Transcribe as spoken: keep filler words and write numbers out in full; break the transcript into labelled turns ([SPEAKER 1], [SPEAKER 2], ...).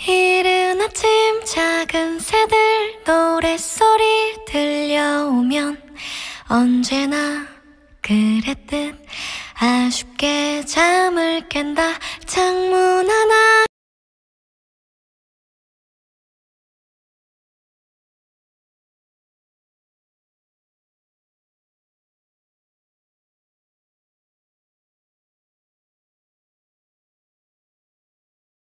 [SPEAKER 1] 이른 아침 작은 새들 노랫소리 들려오면 언제나 그랬듯 아쉽게 잠을 깬다. 창문 하나